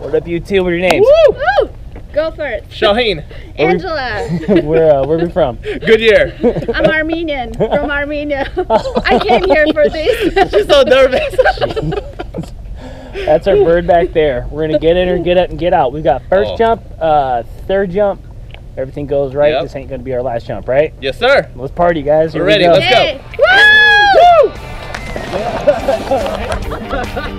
What up, you two? What are your names? Woo! Woo! Go for it. Shaheen. Angela. Where are we from? Goodyear. I'm Armenian, from Armenia. I came here for this. She's so nervous. That's our bird back there. We're gonna get in her, get up, and get out. We've got first jump, third jump. Everything goes right. Yep. This ain't gonna be our last jump, right? Yes, sir. Let's party, guys. Here We're ready. we go. Let's go. Woo!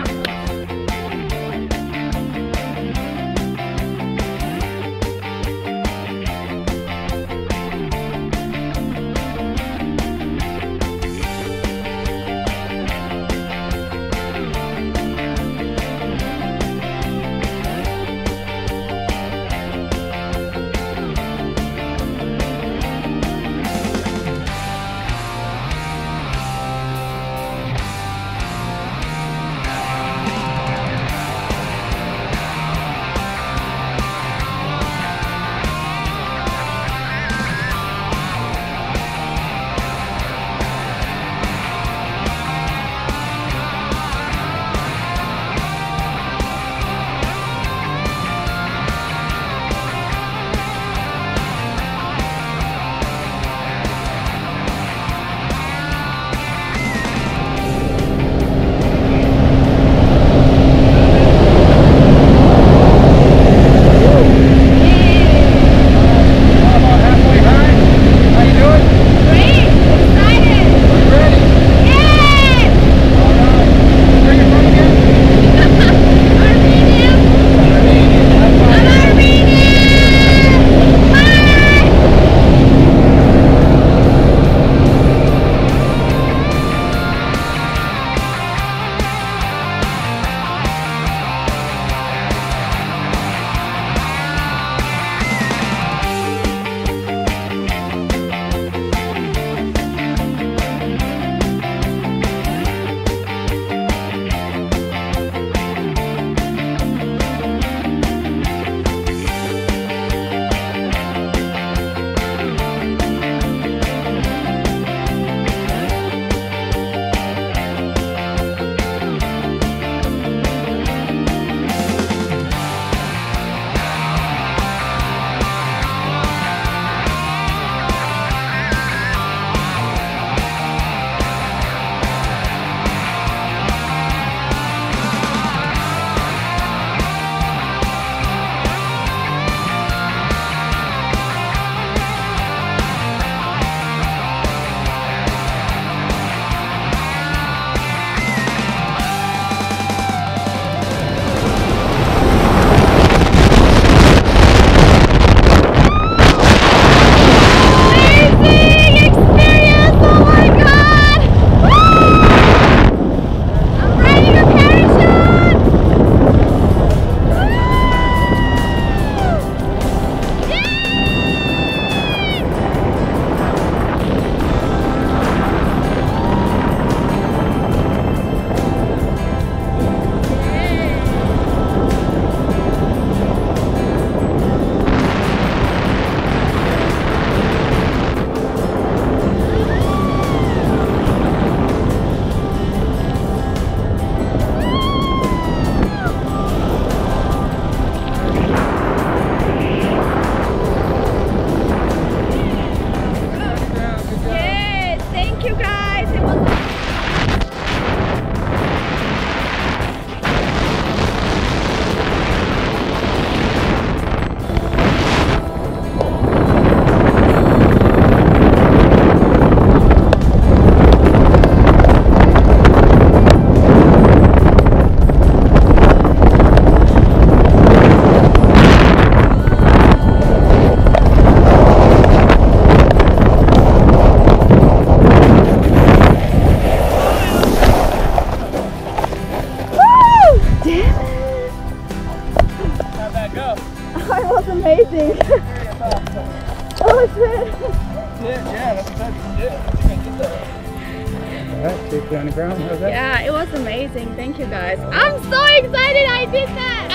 amazing. Oh shit. Yeah, that's good. Alright, safely on the ground. How's that? Yeah, it was amazing. Thank you guys. I'm so excited I did that.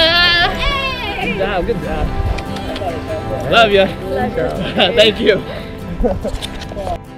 Hey! Good job, good job. Love you. Love you. Thank you.